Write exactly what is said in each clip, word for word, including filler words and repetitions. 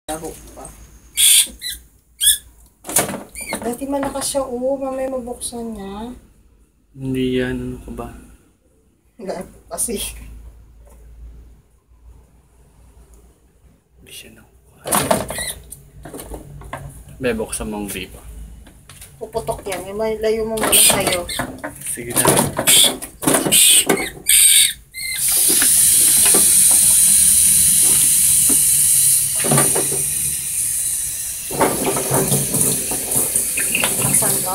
Laro pa. Dati malakas siya, oo. Mamaya mabuksan niya. Hindi yan. Ano ka ba? Laro kasi. Hindi siya nakuha. Bebuksan mo ang gripa. Puputok yan. May layo mo muna sa'yo. Sige na. Asan ka?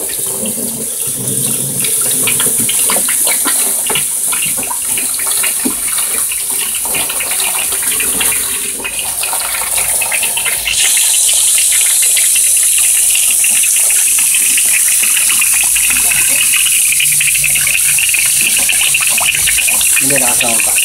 Hindi nakasama pa.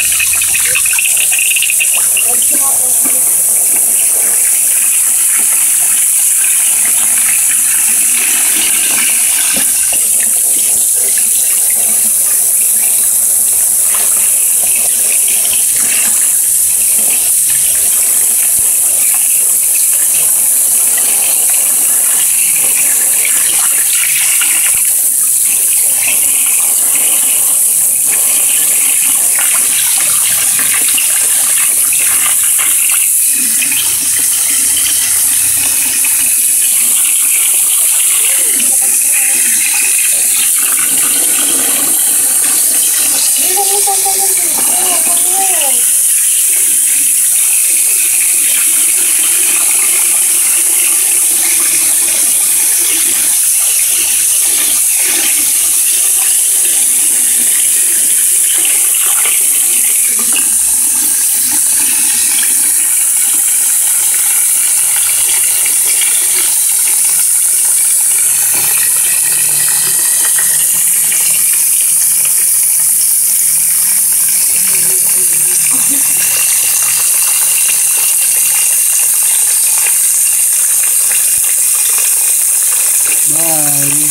Bye.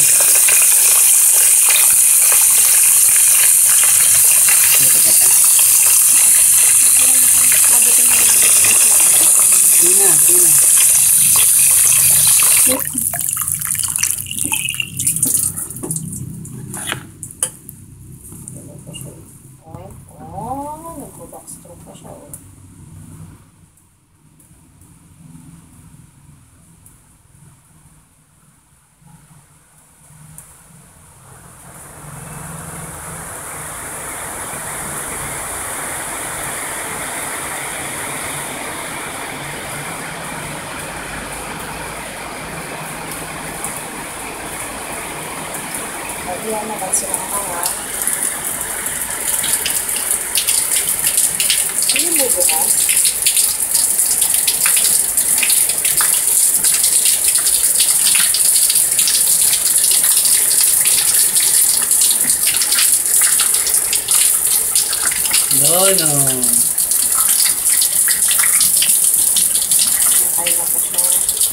Sina, sina. Oh, nagbo-backstroke pa siya. Yan na ba sila nakawa? Ano mo bukas? No, no. Nakaya na pa siya.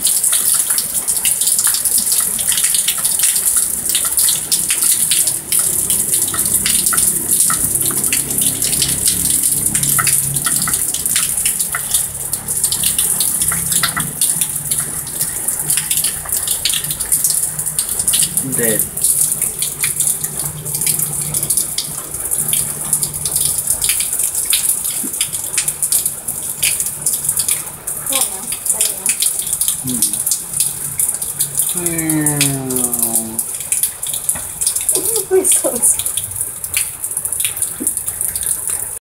Dead. Oo na, tayo na. Hmm. Hmm. Ano ba yung sounds?